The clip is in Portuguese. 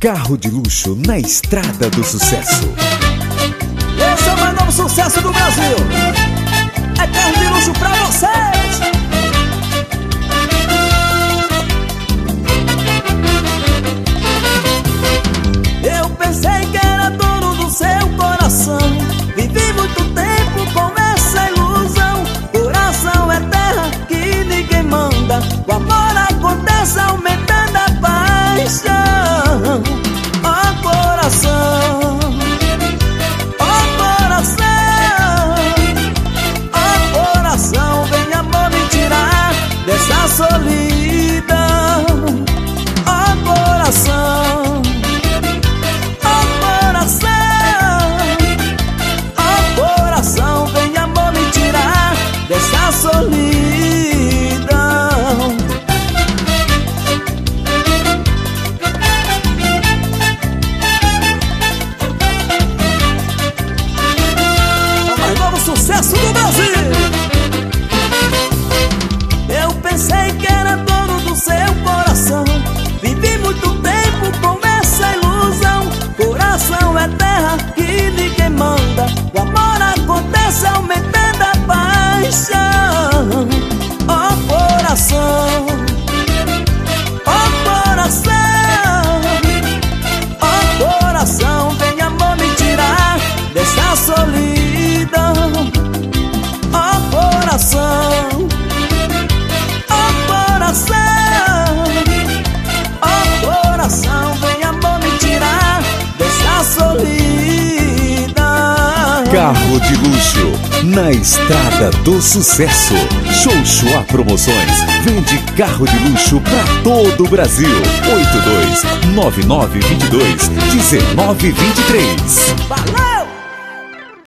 Carro de luxo na estrada do sucesso. Esse é o mais novo sucesso do Brasil. É carro de luxo pra vocês. Eu pensei que era dono do seu coração. Vivi muito tempo com essa ilusão. Coração é terra que ninguém manda. O amor acontece aumentando a paixão. Ó coração, ó coração, ó coração, vem amor me tirar dessa solidão. Ó coração, ó coração, ó coração, vem amor me tirar dessa solidão. Sucesso do Brasil. Eu pensei que era dono do seu coração. Vivi muito tempo com essa ilusão. Coração é terra que ninguém manda. O amor acontece aumentando a paixão. Ó coração, ó coração, ó coração, vem amor me tirar dessa solidão. Ó coração, ó coração, ó coração, vem amor me tirar dessa solidão. Carro de luxo na estrada do sucesso. Xoxuá Promoções vende carro de luxo pra todo o Brasil. 82 9922 1923.